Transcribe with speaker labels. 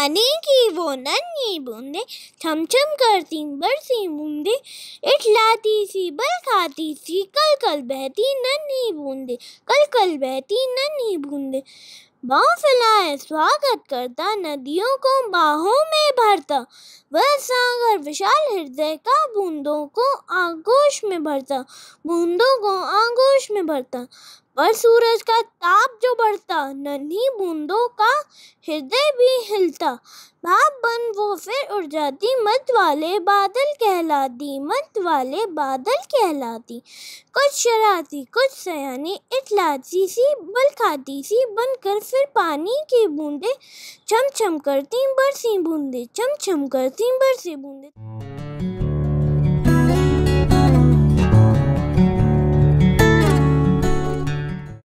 Speaker 1: पानी की वो नन्ही बूंदे, छम छम करती बरसी बूंदे, इठलाती सी बल खाती सी, कल कल बहती नन्ही बूंदे, कल कल बहती नन्ही बूंदे। बाँह फैलाए स्वागत करता, नदियों को बाहों में भरता, वह सागर विशाल हृदय का, बूंदों को आगोश में भरता, बूंदों को आगोश में भरता। पर सूरज का ताप जो बढ़ता, नन्ही बूंदों का हृदय भी हिलता, भाप बन वो फिर उड़ जाती, मत वाले बादल कहलाती, मत वाले बादल कहलाती। कुछ शरारती कुछ सयानी, इठलाती सी बल खाती सी, बनकर फिर पानी की बूंदे, छम छम करती बरसी बूंदे, छम छम करती बरसी बूंदे।